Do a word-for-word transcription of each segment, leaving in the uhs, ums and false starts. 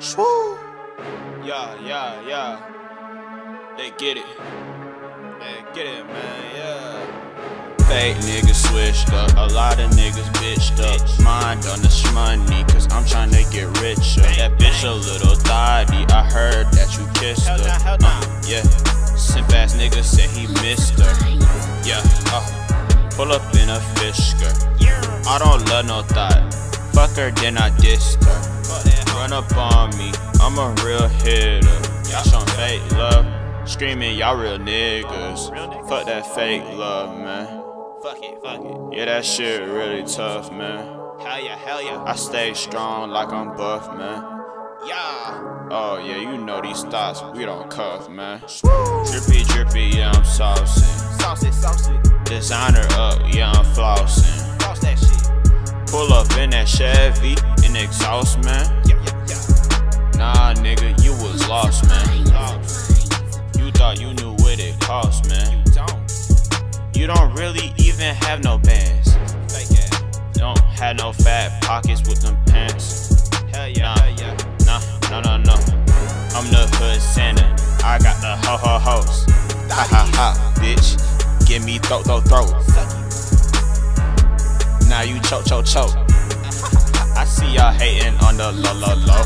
Swoo. Yeah, yeah, yeah. They get it. They get it, man, yeah. Fake niggas switched up, a lot of niggas bitched up. Mind on the shmoney, cause I'm tryna get richer. That bitch a little thotty, I heard that you kissed her. Uh, yeah, simp ass nigga said he missed her. Yeah, uh, pull up in a fish skirt. I don't love no thought, fuck her then I dissed her. Run up on me, I'm a real hitter. Y'all showin' fake love, screaming y'all real niggas. Fuck that fake love, man. Fuck it, fuck it. Yeah, that shit really tough, man. Hell yeah, hell yeah. I stay strong like I'm buff, man. Yeah. Oh yeah, you know these thoughts, we don't cuff, man. Drippy, drippy, yeah, I'm saucing. Saucy, saucy. Designer up, yeah, I'm flossing. Floss that shit. Pull up in that Chevy, in exhaust, man. Yeah, yeah, yeah. Nah, nigga, you was lost, man. Lost. You thought you knew what it cost, man. You don't. You don't really even have no bands. Fake ass. Don't have no fat pockets with them pants. Hell yeah, Nah. hell yeah. Nah, no, no, no. I'm the hood Santa. I got the ho ho hoes. Ha ha ha, bitch. Give me throat, throat, throat. Suck it. Now you choke, choke, choke. I see y'all hating on the low, low, low.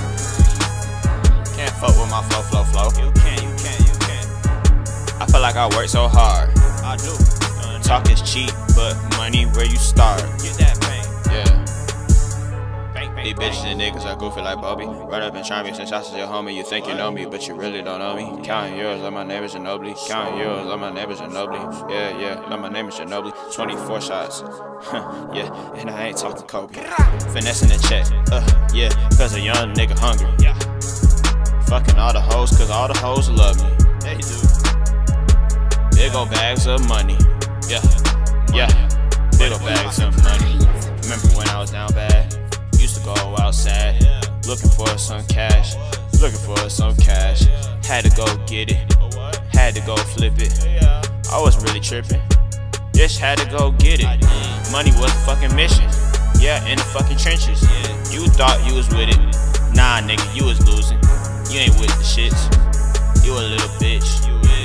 Can't fuck with my flow, flow, flow. You can, you can, you can. I feel like I work so hard. I do. Talk is cheap, but money where you start. Get that bang. Yeah. Bang, bang, These bang. bitches and niggas are goofy like Bobby. Run up and try me since I said your homie. You think you know me, but you really don't know me. Counting yours like my name is Ginobili. Counting yours like my name is Ginobili. Yeah, yeah, like my name is Ginobili. twenty-four shots. Yeah, and I ain't talking Kobe. Finessing the check. Uh, yeah, cause a young nigga hungry. Yeah. Fucking all the hoes, cause all the hoes love me. They do. Big ol' bags of money. Yeah, yeah, big ol' bags of money. Remember when I was down bad? Used to go outside, looking for some cash, looking for some cash. Had to go get it, had to go flip it. I was really tripping, bitch had to go get it. Money was a fucking mission, yeah, in the fucking trenches. You thought you was with it, nah nigga, you was losing. You ain't with the shits, you a little bitch.